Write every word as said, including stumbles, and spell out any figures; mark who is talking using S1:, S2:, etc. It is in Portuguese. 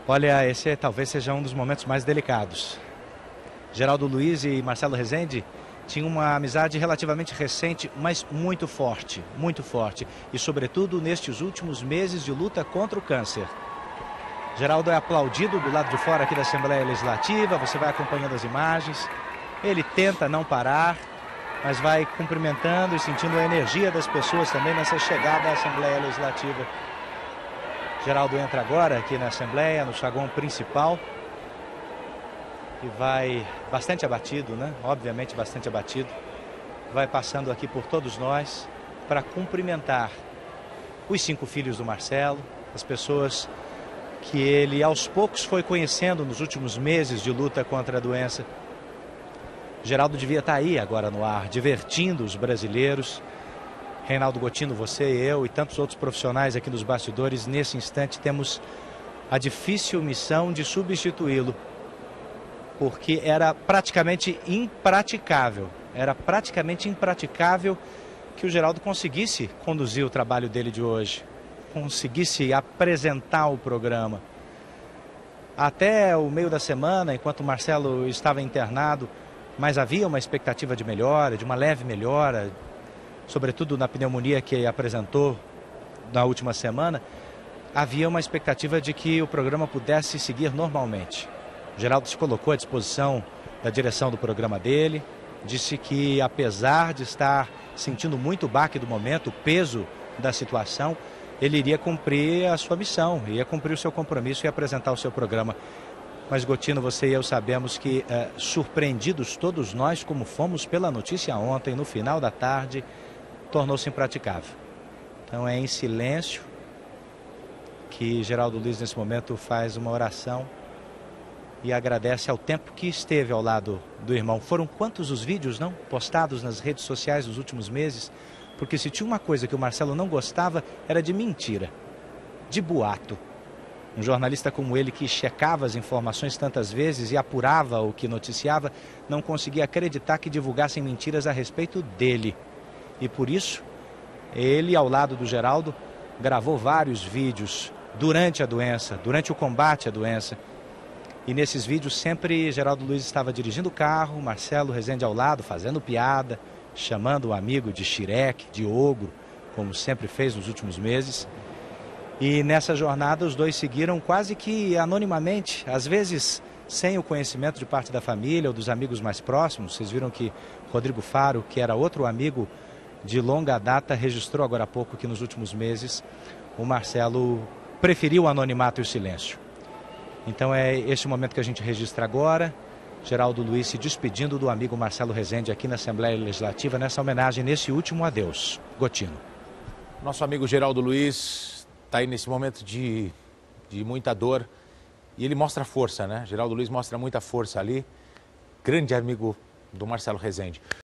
S1: Olha, esse talvez seja um dos momentos mais delicados. Geraldo Luiz e Marcelo Rezende tinham uma amizade relativamente recente, mas muito forte, muito forte. E, sobretudo, nestes últimos meses de luta contra o câncer. Geraldo é aplaudido do lado de fora aqui da Assembleia Legislativa, você vai acompanhando as imagens. Ele tenta não parar, mas vai cumprimentando e sentindo a energia das pessoas também nessa chegada à Assembleia Legislativa. Geraldo entra agora aqui na Assembleia, no saguão principal. E vai bastante abatido, né? Obviamente bastante abatido. Vai passando aqui por todos nós para cumprimentar os cinco filhos do Marcelo, as pessoas que ele aos poucos foi conhecendo nos últimos meses de luta contra a doença. Geraldo devia estar aí agora no ar, divertindo os brasileiros. Reinaldo Gotino, você e eu e tantos outros profissionais aqui nos bastidores, nesse instante temos a difícil missão de substituí-lo, porque era praticamente impraticável, era praticamente impraticável que o Geraldo conseguisse conduzir o trabalho dele de hoje, conseguisse apresentar o programa. Até o meio da semana, enquanto o Marcelo estava internado, mas havia uma expectativa de melhora, de uma leve melhora, sobretudo na pneumonia que apresentou na última semana, havia uma expectativa de que o programa pudesse seguir normalmente. O Geraldo se colocou à disposição da direção do programa dele, disse que apesar de estar sentindo muito o baque do momento, o peso da situação, ele iria cumprir a sua missão, iria cumprir o seu compromisso e apresentar o seu programa. Mas, Gotino, você e eu sabemos que, eh, surpreendidos todos nós, como fomos pela notícia ontem, no final da tarde, tornou-se impraticável. Então é em silêncio que Geraldo Luiz, nesse momento, faz uma oração e agradece ao tempo que esteve ao lado do irmão. Foram quantos os vídeos, não? Postados nas redes sociais nos últimos meses? Porque se tinha uma coisa que o Marcelo não gostava, era de mentira, de boato. Um jornalista como ele, que checava as informações tantas vezes e apurava o que noticiava, não conseguia acreditar que divulgassem mentiras a respeito dele. E por isso, ele, ao lado do Geraldo, gravou vários vídeos durante a doença, durante o combate à doença. E nesses vídeos sempre Geraldo Luiz estava dirigindo o carro, Marcelo Rezende ao lado, fazendo piada, chamando o amigo de Xireque, de ogro, como sempre fez nos últimos meses. E nessa jornada os dois seguiram quase que anonimamente, às vezes sem o conhecimento de parte da família ou dos amigos mais próximos. Vocês viram que Rodrigo Faro, que era outro amigo de longa data, registrou agora há pouco que nos últimos meses o Marcelo preferiu o anonimato e o silêncio. Então é este momento que a gente registra agora. Geraldo Luiz se despedindo do amigo Marcelo Rezende aqui na Assembleia Legislativa, nessa homenagem, nesse último adeus. Gotino.
S2: Nosso amigo Geraldo Luiz está aí nesse momento de, de muita dor e ele mostra força, né? Geraldo Luiz mostra muita força ali. Grande amigo do Marcelo Rezende.